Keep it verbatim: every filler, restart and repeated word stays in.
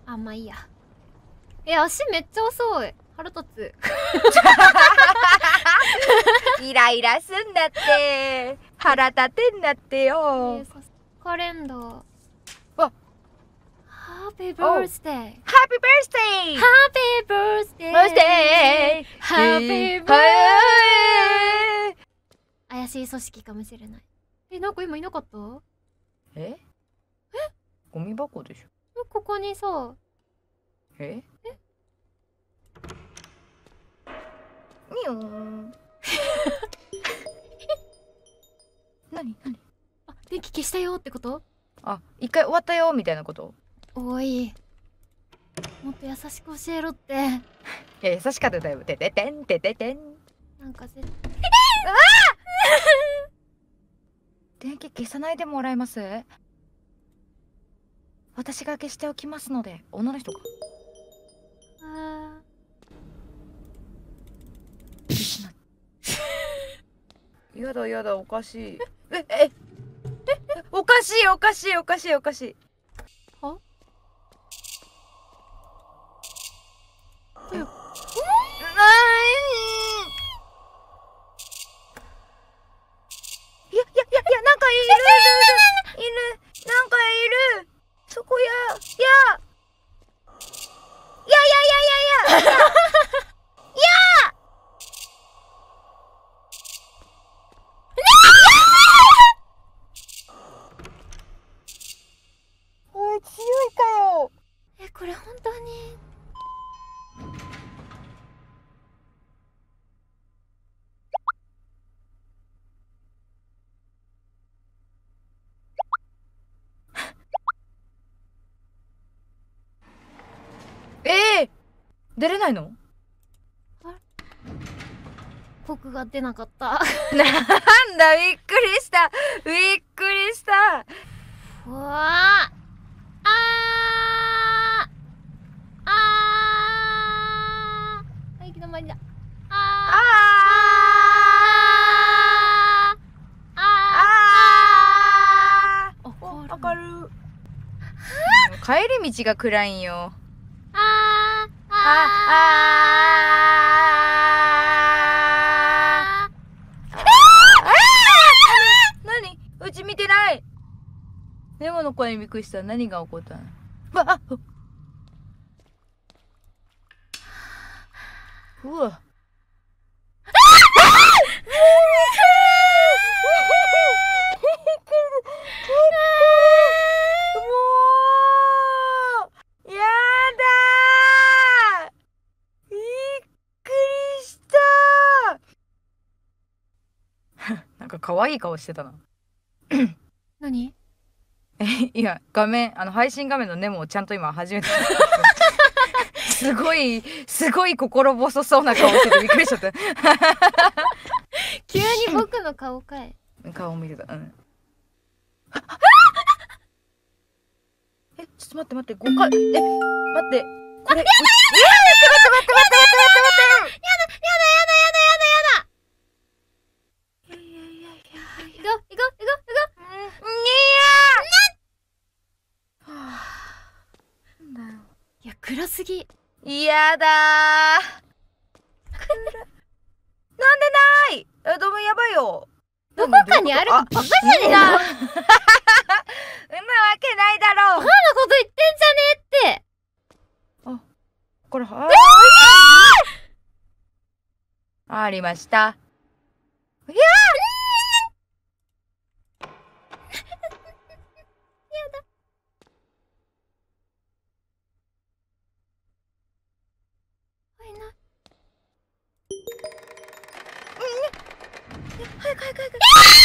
あ、まあいいや。え、足めっちゃ遅い。腹立つ。 イライラすんだって。腹立てんだってよ。 えー、カレンダー。 わ、 ハッピーバースデー。ハッピーハッピーバースデー。 ハッピーバースデー。 バースデー。 ハッピーバースデー。怪しい組織かもしれない。え、なんか今いなかった？ え？え？ゴミ箱でしょ。 ここにさ。 え？え？みよーん。何何？ あ、電気消したよってこと？ あ、一回終わったよみたいなこと？ おい、もっと優しく教えろって。いや、優しかったよ。てててんてててん。 なんかぜ。 ああ電気消さないでもらえます？私が消しておきますので。女の人か。 あーやだやだ、おかしい。えええおかしいおかしいおかしいおかしい。 は？え？ なーいやいやいやいや、なんかいるいるいる、なんかいる。そこややいやいやいやいやいやいやおい、強いかよ。 え、これ本当に。 ええー、出れないの？ 僕が出なかった。 なんだ、びっくりした。びっくりした。 うわー。あーあー。はい、行き止まりだ。あーあーあーあー。 わかる。帰り道が暗いんよ。 あーあーあー。なに？うち見てない。ネモの声にびっくりした。何が起こったの？わあ、うわ。可愛い顔してたな。 何？ え、いや、画面、あの配信画面のネモをちゃんと今初めてすごいすごい心細そうな顔しててびっくりしちゃった急に僕の顔かい。 顔見てた。うん。え、ちょっと待って待って、ごかい、え、待って、これ、え、待って待って待って待って待って待って。 やだやだやだやだやだやだ。 いやいやいやいや。 行こう行こう行こう行こう。 なんだよ。 いや、暗すぎ。 やだー。なんでない。え、どうもやばいよ。 どこかにあるかバカじゃねえな。 うなわけないだろう。 バカなこと言ってんじゃねえって。 あ、これはあありました。いやー早く早く早く。